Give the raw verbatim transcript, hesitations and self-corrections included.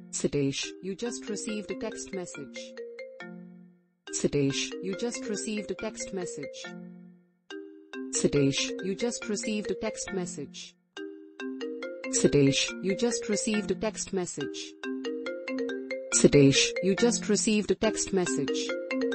Sathish, you just received a text message. Sathish, you just received a text message. Sathish, you just received a text message. Sathish, you just received a text message. Sathish, you just received a text message.